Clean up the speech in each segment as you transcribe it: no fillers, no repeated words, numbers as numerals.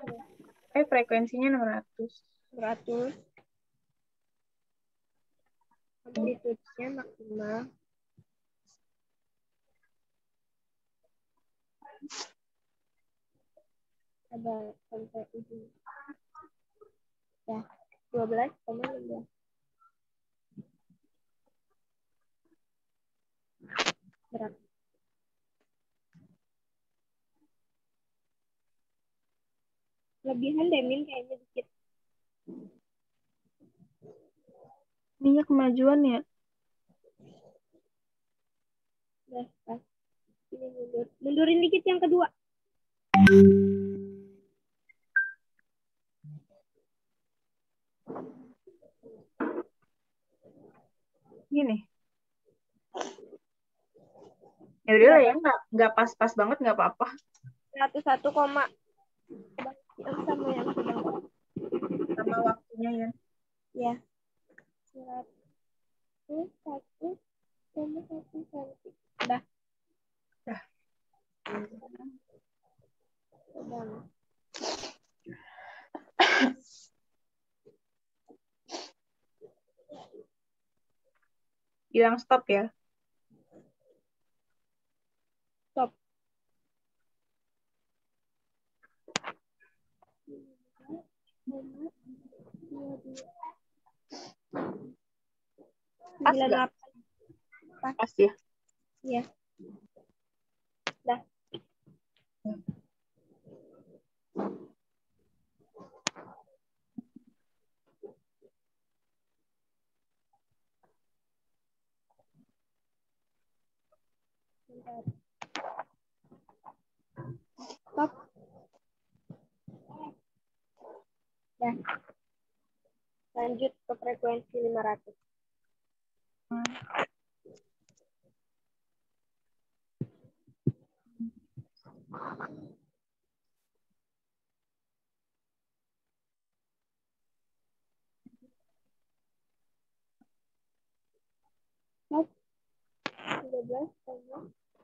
Frekuensinya 600. 100. Amplitude-nya maksimal. Ada sampai ujung. Ya, 12,16. Berapa? Lebihan deh, Min, kayaknya dikit. Minyak kemajuan ya? Udah, pas. Ini mundur. Mundurin dikit yang kedua. Gini. Ya udah lah ya, nggak pas-pas banget, nggak apa-apa. 101, sama yang sedang. Sama waktunya ya. Ya. 101,1 cm. Udah. Dah. Sedang. Bilang stop ya. Stop. Pas nggak? Pas ya. Iya. Dah. Stop. Dah. Lanjut ke frekuensi 500. Stop. 13 sama.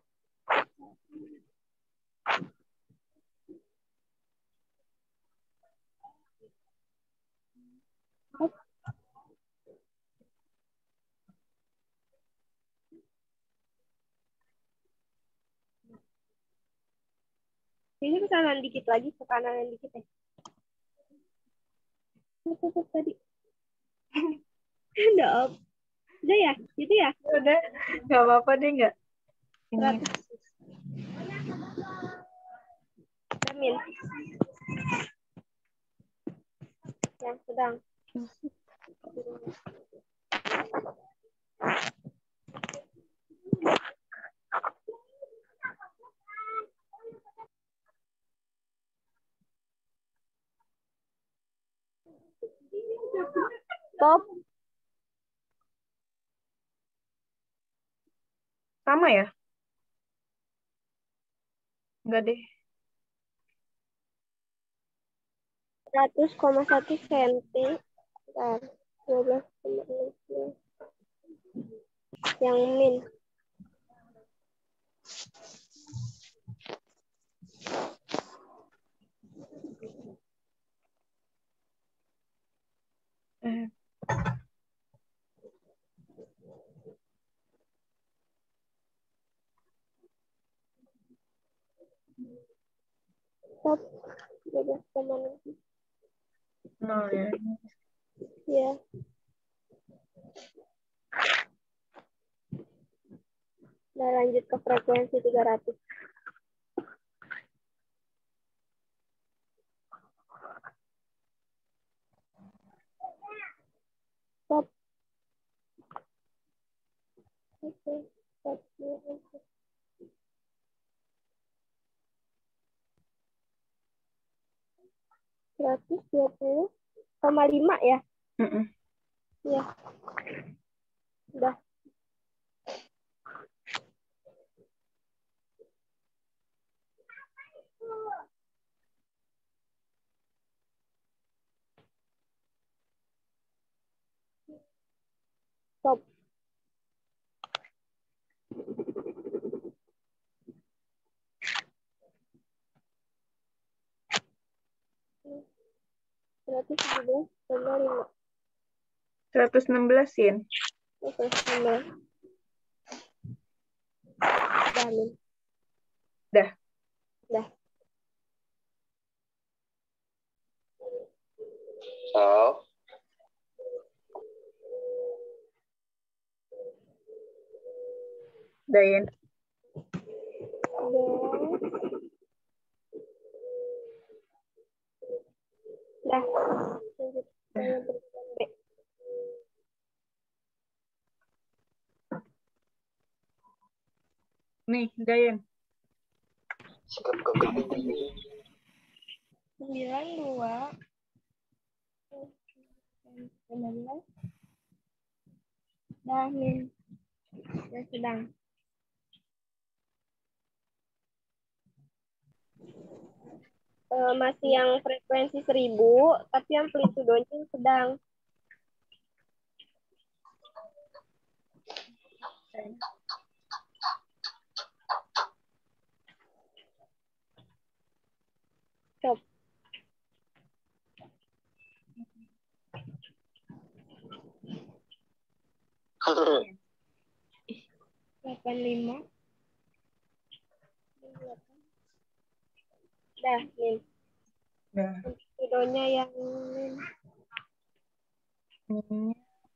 Stop. Ini ke kanan dikit lagi, ke kanan dikit ya. Tutup tadi. Udah, udah ya, gitu ya. Udah, nggak apa-apa deh nggak. Ini. Amin. Yang sedang. Stop. Sama ya? Enggak deh. 100,1 cm. 12,6. Yang min. Stop. 12,6. Nol ya. Ya. Nah, lanjut ke frekuensi 300. Stop. Oke. Stop. 120,5 ya? Iya. Udah. Stop. 117 tambah 5. 116, Yin. 116. Dah, Min. Dah. Dah. So, Dah, Yin. Dah. Lanjut. Saya berikan B. Nih, dah, Yin. sikap kami 92. 19. Dah, Min. Dah sedang. Masih yang frekuensi 1000, tapi amplitudenya sedang. Stop. Delapan lima. Dah, Min. Dah. Amplitudonya yang Min. Ini.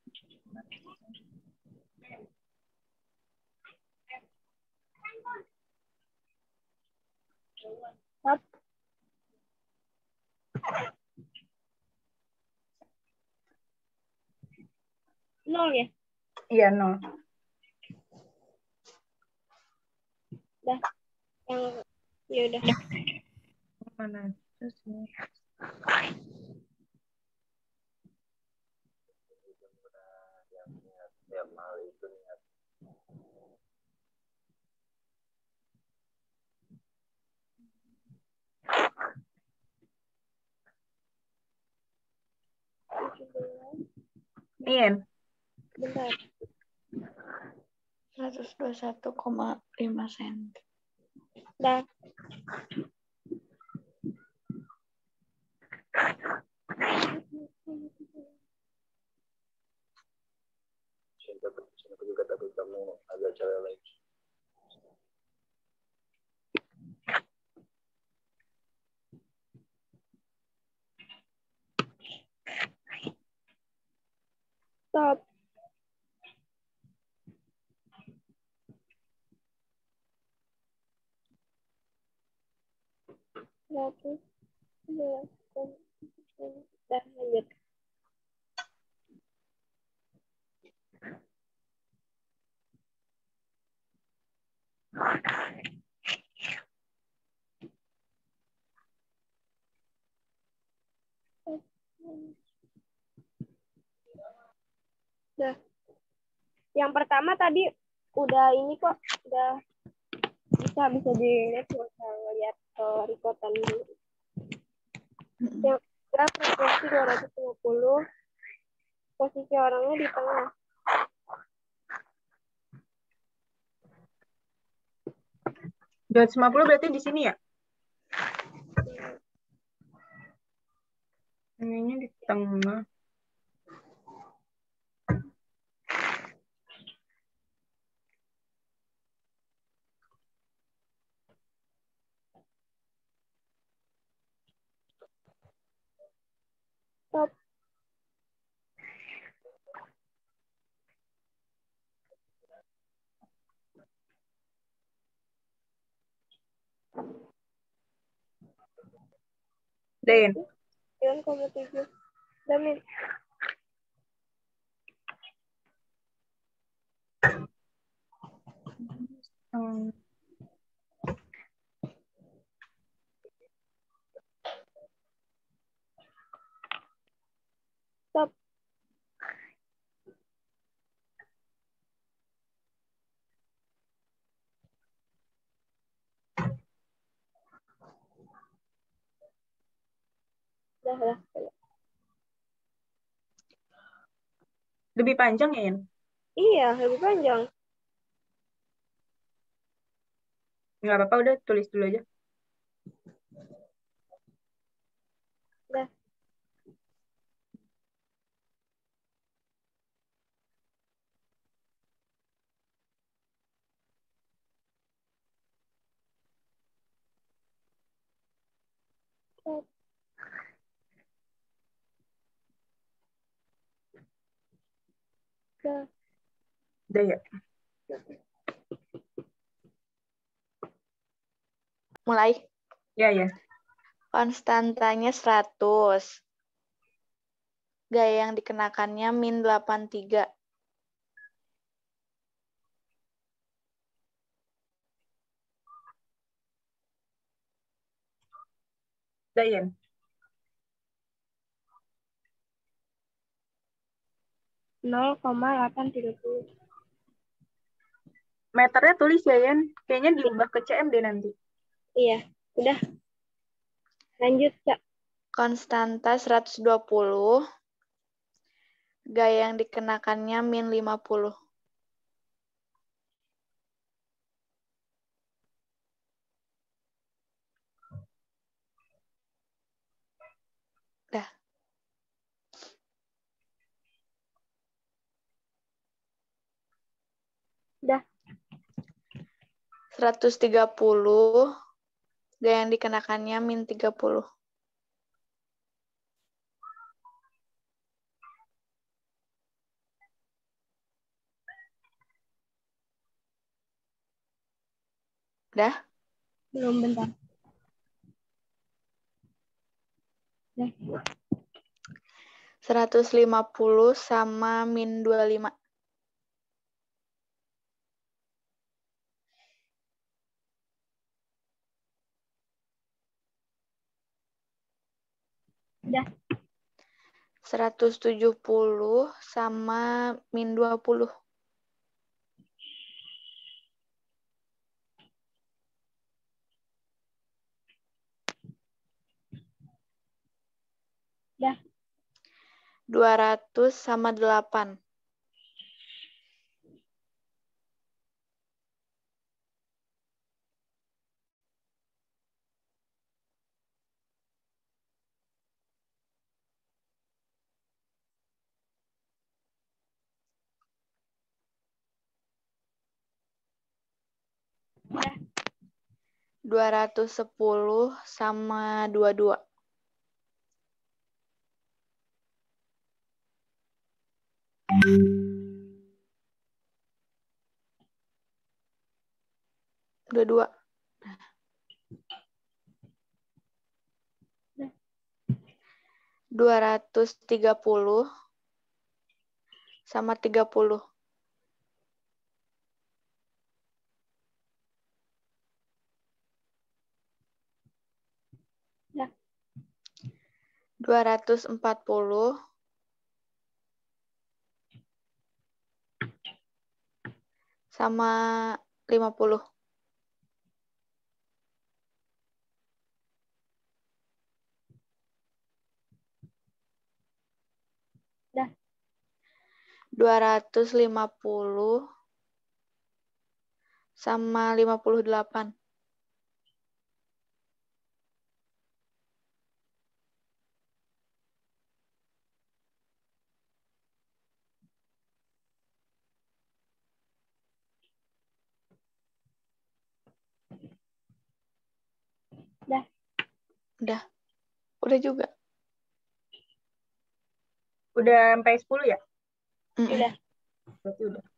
Stop. Nol ya? Iya, 0. Dah. Yang ya udah. Mana? Terus ini. ya mal itu niat. Yin. Bentar. 121,5 cm. Dah. Cinta juga tapi kamu agak cewek lagi. Stop. Satu. Dua. Dah, lanjut. Dah. Yang pertama tadi udah ini kok, udah bisa dilihat, nggak usah ngeliat rekotan dulu. Yang kedua frekuensi 250, posisi orangnya di tengah. Dua 250 berarti di sini ya? Ininya di tengah. Stop. Dain. 9,7. Dah, Min. Hmm. Stop. Dah. Lebih panjang ya, Yin? Iya, lebih panjang. Nggak apa-apa, udah tulis dulu aja. Dah. Udah ya. Mulai. Ya, ya. Konstantanya 100. Gaya yang dikenakannya min 83. Udah ya. Nol koma 830. Meternya tulis ya, Yan. Kayaknya diubah ke cm deh nanti. Iya, udah. Lanjut, Kak. Konstanta 120. Gaya yang dikenakannya min 50. Dah. Udah. 130. Gaya yang dikenakannya min 30. Dah? Belum, bentar. Udah. 150 sama min 25. Udah. 170 sama min 20. Udah. 200 sama 8. Udah. 210 sama 22. Dua-dua. 230 sama 30. Udah. 240 sama 50. Udah. 250 sama 58. Udah. Udah. Udah juga. Udah sampai 10 ya? Mm-mm. Udah. Berarti udah.